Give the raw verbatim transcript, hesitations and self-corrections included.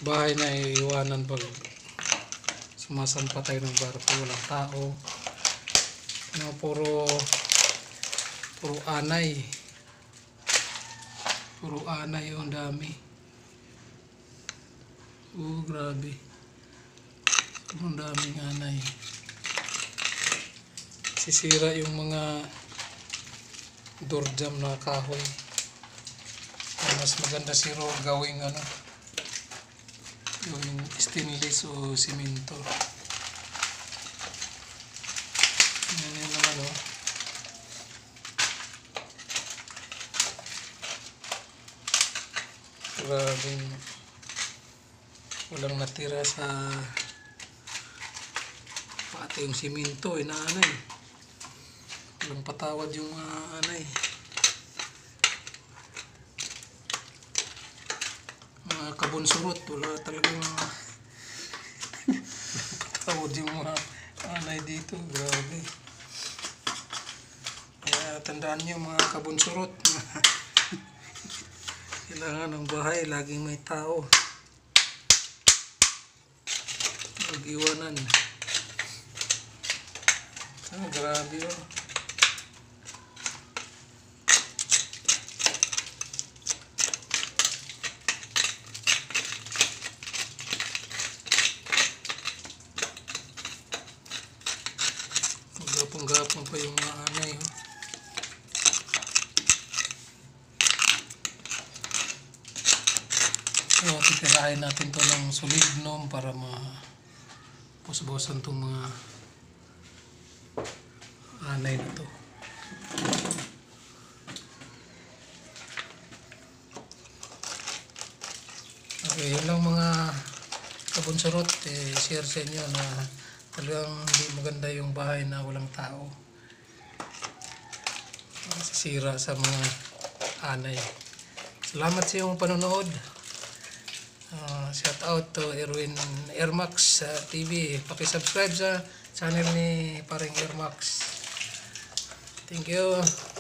bahay na iiwanan pag sumasampa tayo ng barko, walang tao, no, puro puro anay puro anay yung dami. Oh, grabe, ang daming anay. Sisira yung mga door jam na kahoy. Mas maganda siguro gawing ano, yung stainless o simento. Yan yun naman, oh. Grabing walang natira sa pati yung simento, inaanay. Walang patawad yung mga anay. Mga kabunsurot, wala talagang patawad yung mga anay dito. Grabe. Kaya tandaan nyo mga kabunsurot, kailangan ng bahay laging may tao. Mag-iwanan. Ah, grabe yun. Gapong-gapong pa yung mga anay, oh. So, titirahin natin to ng solidnom para ma-pusbosan itong mga anay na to. Okay, yun lang mga kabunsurot, eh, share sa inyo na talagang hindi maganda yung bahay na walang tao. Sisira sa mga anay. Salamat sa iyong panonood. Uh, shout out to Erwin Airmax uh, T V. Paki-subscribe sa channel ni Paring Airmax. Thank you.